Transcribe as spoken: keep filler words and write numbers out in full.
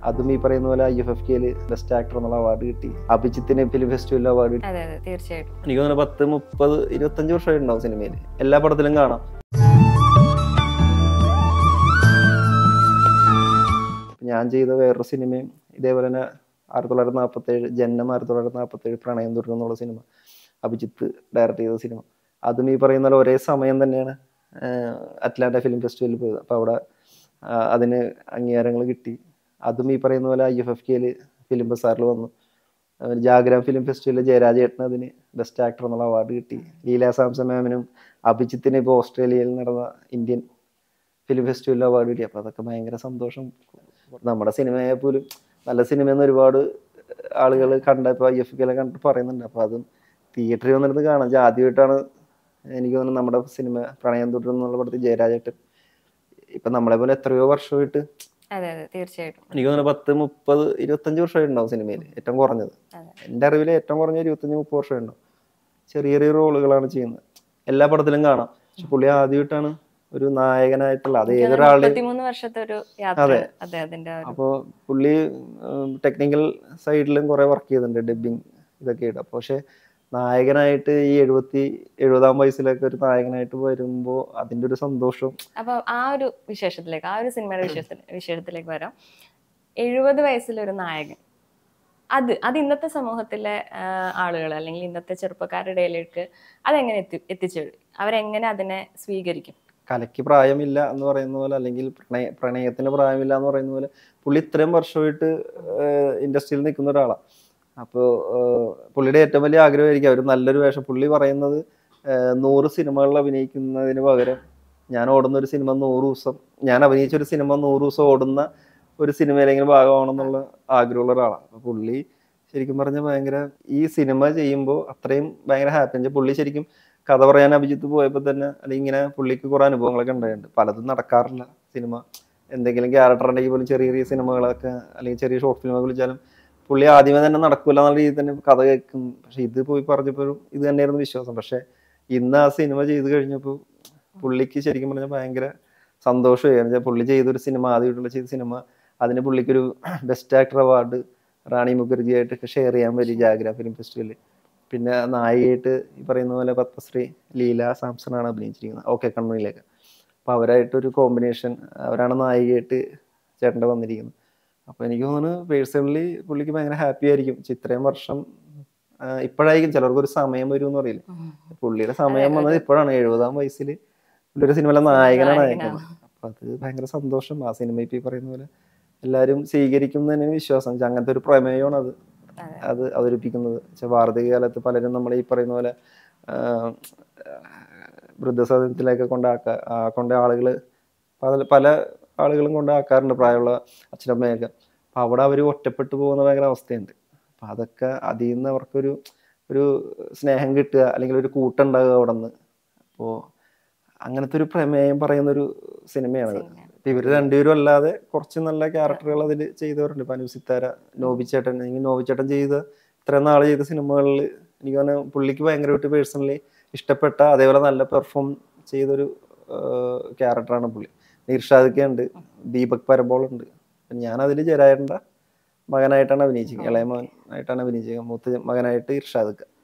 അതും ഈ പറയുന്ന പോലെ ഐ എഫ് എഫ് കെയിൽ ബെസ്റ്റ് ആക്ടർ എന്നുള്ള അവാർഡ് കിട്ടി. അഭിജിത്തിന് ഫിലിം ഫെസ്റ്റിവൽ അവാർഡ് കിട്ടി. തീർച്ചയായിട്ടും എനിക്ക് തോന്നുന്നു പത്ത് മുപ്പത് ഇരുപത്തഞ്ച് വർഷമായിട്ടുണ്ടാവും സിനിമയിൽ. എല്ലാ പടത്തിലും കാണാം. ഞാൻ ചെയ്ത വേറൊരു സിനിമയും ഇതേപോലെ തന്നെ ആയിരത്തി തൊള്ളായിരത്തി നാൽപ്പത്തി ഏഴ് ജന്മം ആയിരത്തി തൊള്ളായിരത്തി നാൽപ്പത്തി ഏഴ് പ്രണയം തുടരുന്നു എന്നുള്ള സിനിമ, അഭിജിത്ത് ഡയറക്ട് ചെയ്ത സിനിമ. അതും ഈ പറയുന്ന പോലെ ഒരേ സമയം തന്നെയാണ് അറ്റ്ലാന്റ ഫിലിം ഫെസ്റ്റിവലിൽ പോയത്. അപ്പോൾ അവിടെ അതിന് അംഗീകാരങ്ങൾ കിട്ടി. അതും ഈ പറയുന്ന പോലെ ഐ എഫ് എഫ് കെയിൽ ഫിലിം ബസാറിൽ വന്നു. ജാഗ്രാം ഫിലിം ഫെസ്റ്റിവലിൽ ജയരാജേട്ടന് അതിന് ബെസ്റ്റ് ആക്ടർ എന്നുള്ള അവാർഡ് കിട്ടി. ലീല സാംസൺ മാമിനും അഭിജിത്തിന് ഇപ്പോൾ ഓസ്ട്രേലിയയിൽ നടന്ന ഇന്ത്യൻ ഫിലിം ഫെസ്റ്റിവലിൽ അവാർഡ് കിട്ടി. അപ്പോൾ അതൊക്കെ ഭയങ്കര സന്തോഷം. നമ്മുടെ സിനിമയെ പോലും നല്ല സിനിമയെന്ന് ഒരുപാട് ആളുകൾ കണ്ടപ്പോൾ ഐ എഫ് കെയിലെ കണ്ടിട്ട് പറയുന്നുണ്ട്. അപ്പോൾ അതും തിയേറ്ററിൽ വന്നിരുന്ന് കാണാം. ആദ്യമായിട്ടാണ് എനിക്ക് തോന്നുന്നു നമ്മുടെ സിനിമ പ്രണയം തുടരുന്നു എന്നുള്ള പടത്തിൽ ജയരാജേട്ടൻ ഇപ്പം നമ്മളെ പോലെ എത്രയോ വർഷമായിട്ട് തീർച്ചയായിട്ടും എനിക്ക് തോന്നുന്നു പത്ത് മുപ്പത് ഇരുപത്തഞ്ച് വർഷമായിട്ടുണ്ടാവും സിനിമയിൽ ഏറ്റവും കുറഞ്ഞത്. എൻ്റെ അറിവിൽ ഏറ്റവും കുറഞ്ഞ ഇരുപത്തഞ്ച് മുപ്പത് വർഷമായിട്ടുണ്ടാവും. ചെറിയ ചെറിയ റോളുകളാണ് ചെയ്യുന്നത്. എല്ലാ പടത്തിലും കാണാം. പക്ഷെ പുള്ളി ആദ്യമായിട്ടാണ് ഒരു നായകനായിട്ടുള്ള, അത് ഏതൊരാളുടെ അതെ. അപ്പോൾ പുള്ളി ടെക്നിക്കൽ സൈഡിലും കുറെ വർക്ക് ചെയ്തിട്ടുണ്ട്, ഡബിങ് ഇതൊക്കെ ആയിട്ട്. അപ്പോൾ പക്ഷെ നായകനായിട്ട് ഈ എഴുപത്തി എഴുപതാം വയസ്സിലൊക്കെ ഒരു നായകനായിട്ട് വരുമ്പോൾ അതിൻ്റെ ഒരു സന്തോഷം. അപ്പൊ ആ ഒരു വിശേഷത്തിലേക്ക് ആ ഒരു സിനിമയുടെ വിശേഷ വിശേഷത്തിലേക്ക് വരാം. എഴുപത് വയസ്സിലൊരു നായകൻ, അത് അത് ഇന്നത്തെ സമൂഹത്തിലെ ആളുകൾ അല്ലെങ്കിൽ ഇന്നത്തെ ചെറുപ്പക്കാരുടെ ഇടയിലേക്ക് അതെങ്ങനെ എത്തി എത്തിച്ചു അവരെങ്ങനെ അതിനെ സ്വീകരിക്കും? കലയ്ക്ക് പ്രായമില്ല എന്ന് പറയുന്ന പോലെ, അല്ലെങ്കിൽ പ്രണയ പ്രണയത്തിന് പ്രായമില്ല എന്ന് പറയുന്ന പോലെ പുള്ളി ഇത്രയും വർഷമായിട്ട് ഇൻഡസ്ട്രിയിൽ നിൽക്കുന്ന ഒരാളാണ്. അപ്പോൾ പുള്ളിയുടെ ഏറ്റവും വലിയ ആഗ്രഹമായിരിക്കും ഒരു നല്ലൊരു വേഷം. പുള്ളി പറയുന്നത് നൂറ് സിനിമകളിൽ അഭിനയിക്കുന്നതിന് പകരം ഞാൻ ഓടുന്ന ഒരു സിനിമ നൂറ് ദിവസം ഞാൻ അഭിനയിച്ചൊരു സിനിമ നൂറ് ദിവസം ഓടുന്ന ഒരു സിനിമയിലെങ്കിലും ഭാഗമാണെന്നുള്ള ആഗ്രഹമുള്ള ഒരാളാണ്. അപ്പോൾ പുള്ളി ശരിക്കും പറഞ്ഞാൽ ഭയങ്കര ഈ സിനിമ ചെയ്യുമ്പോൾ അത്രയും ഭയങ്കര ഹാപ്പി. എന്ന് പുള്ളി ശരിക്കും കഥ പറയാൻ അഭിജിത്ത് പോയപ്പോൾ തന്നെ അല്ലെങ്കിൽ ഇങ്ങനെ പുള്ളിക്ക് കുറേ അനുഭവങ്ങളൊക്കെ ഉണ്ടായിട്ടുണ്ട്. പലതും നടക്കാറില്ല സിനിമ. എന്തെങ്കിലും ക്യാരക്ടർ ഉണ്ടെങ്കിൽ പോലും ചെറിയ ചെറിയ സിനിമകളൊക്കെ അല്ലെങ്കിൽ ചെറിയ ഷോർട്ട് ഫിലിമൊക്കെ വിളിച്ചാലും പുള്ളി ആദ്യമേ തന്നെ നടക്കില്ല എന്നുള്ള രീതിയിൽ തന്നെ കഥ കേൾക്കും. പക്ഷെ ഇത് പോയി പറഞ്ഞപ്പോഴും ഇത് തന്നെയായിരുന്നു വിശ്വാസം. പക്ഷെ ഇന്ന് ആ സിനിമ ചെയ്ത് കഴിഞ്ഞപ്പോൾ പുള്ളിക്ക് ശരിക്കും പറഞ്ഞാൽ ഭയങ്കര സന്തോഷമായി. എന്ന് വെച്ചാൽ പുള്ളി ചെയ്തൊരു സിനിമ, ആദ്യമായിട്ടുള്ള ചെയ്ത സിനിമ, അതിന് പുള്ളിക്കൊരു best actor award Rani Mukherjee ആയിട്ടൊക്കെ ഷെയർ ചെയ്യാൻ പറ്റി ജാഗ്രാം ഫിലിം ഫെസ്റ്റിവലിൽ. പിന്നെ നായികയായിട്ട് ഈ പറയുന്ന പോലെ പത്മശ്രീ ലീല സാംസണാണ് അഭിനയിച്ചിരിക്കുന്നത് ഓക്കെ കണ്ണൂരിലേക്ക്. അപ്പോൾ അവരായിട്ടൊരു കോമ്പിനേഷൻ, അവരാണ് നായികയായിട്ട് ചേട്ടൻ്റെ വന്നിരിക്കുന്നത്. അപ്പോൾ എനിക്ക് തോന്നുന്നു പേഴ്സണലി പുള്ളിക്ക് ഭയങ്കര ഹാപ്പി ആയിരിക്കും. ഇത്രയും വർഷം ഇപ്പോഴായിരിക്കും ചിലർക്ക് ഒരു സമയം വരും എന്ന് പറയില്ല. പുള്ളിയുടെ സമയം വന്നത് ഇപ്പോഴാണ്. എഴുപതാം വയസ്സിൽ പുള്ളിയുടെ സിനിമയിലെ നായകനാണ് അയക്കുന്നത്. അപ്പം അത് ഭയങ്കര സന്തോഷം. ആ സിനിമ ഇപ്പം ഈ പറയുന്ന പോലെ എല്ലാവരും സ്വീകരിക്കും എന്ന് തന്നെ വിശ്വാസം. അങ്ങനത്തെ ഒരു പ്രമേയമാണ് അത് അത് അവതരിപ്പിക്കുന്നത്. വാർദ്ധക്യ കാലത്ത് പലരും നമ്മൾ ഈ പറയുന്ന പോലെ വൃദ്ധസദനത്തിലേക്ക് കൊണ്ടാക്ക കൊണ്ട ആളുകൾ പല പല ആളുകളും കൊണ്ടാക്കാറുണ്ട്, പ്രായമുള്ള അച്ഛനമ്മയൊക്കെ. അപ്പം അവിടെ അവർ ഒറ്റപ്പെട്ടു പോകുന്ന ഭയങ്കര അവസ്ഥയുണ്ട്. അപ്പം അതൊക്കെ അതിൽ നിന്ന് അവർക്കൊരു ഒരു സ്നേഹം കിട്ടുക അല്ലെങ്കിൽ ഒരു കൂട്ടുണ്ടാകുക അവിടെ നിന്ന്. അപ്പോൾ അങ്ങനത്തെ ഒരു പ്രമേയം പറയുന്നൊരു സിനിമയാണത്. ഇപ്പം ഇവർ രണ്ടുപേരും അല്ലാതെ കുറച്ച് നല്ല ക്യാരക്ടറുകൾ അതിൽ ചെയ്തവരുണ്ട്. ഇപ്പം അനുസിത്താര, നോബിച്ചേട്ടൻ. എനിക്ക് നോബിച്ചേട്ടൻ ചെയ്ത ഇത്രയും നാൾ ചെയ്ത സിനിമകളിൽ എനിക്ക് തന്നെ പുള്ളിക്ക് ഭയങ്കരമായിട്ട് പേഴ്സണലി ഇഷ്ടപ്പെട്ട അതേപോലെ നല്ല പെർഫോം ചെയ്തൊരു ക്യാരക്ടറാണ് പുള്ളി. ഇർഷാദൊക്കെ ഉണ്ട്, ദീപക് പരബോളുണ്ട്. ഞാനതിൽ ജയരാജൻ്റെ മകനായിട്ടാണ് അഭിനയിച്ചത്, ഇളയ മകനായിട്ടാണ് അഭിനയിച്ചത്. മൂത്ത മകനായിട്ട് ഇർഷാദൊക്കെ.